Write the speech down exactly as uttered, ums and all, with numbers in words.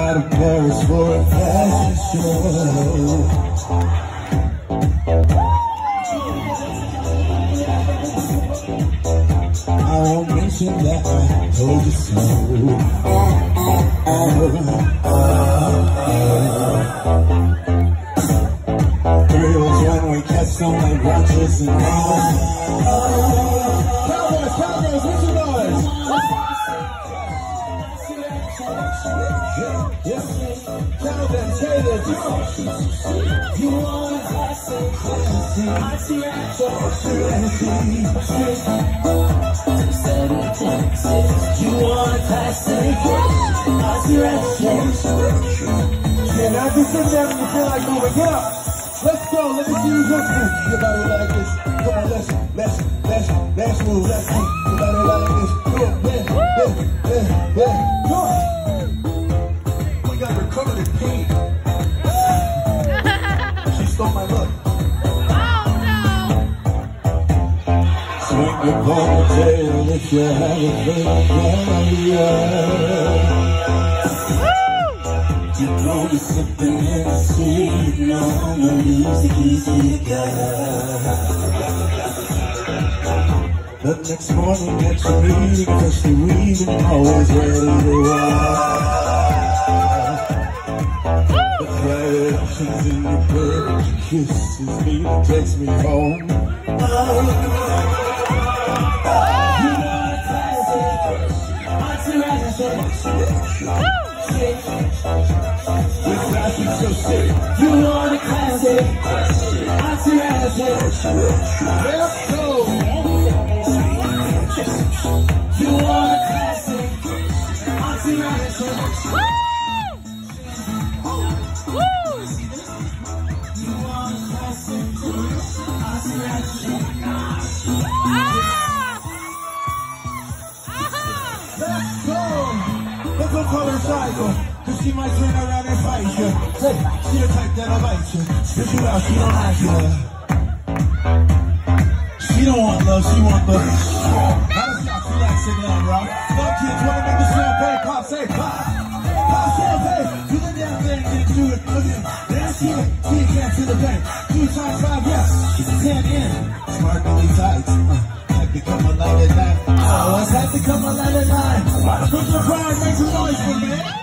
out of Paris for a fashion show. I won't mention that I told you so. Oh, oh, oh. Girls when we catch them like roaches and cowboys, cowboys, what's your noise? Tell them, say that you want a classic, classic, you want a classic, yeah, now just sit down and you feel like moving. Get up. Let's go. Let me see you just move. Your body like this. Come on, let's, let's, let's, let's move. Let's move. Your body like this. Come on, yeah, yeah, yeah, yeah. Come on. We got her covered in paint. She stole my look. Swing your ponytail if you have a thing. You know there's something in the street. You know the music easy to get. The next morning at your meeting, cause the weaving always ready to ride. The vibrations in your bed, your kisses me, takes me home. With fashion so sick, you want a classic, let's go. You want a classic, woo! You want a classic, let's go. Let's go call her cycle. Cause she might turn around and fight you. Hey, she the type that'll bite you. Spit you out, she don't like you. She don't want love, she want love. How does y'all feel like singing on rock? Fuck kids wanna make the champagne pop, say pop. Pop champagne, do the damn thing, then do it. Look at him, dance here, she can't see the pain. Two times five, yes, she's a ten in. Smart only tights, uh, had to come alive at night. Oh, it's had to come alive at night. Put your pride, make some noise for me.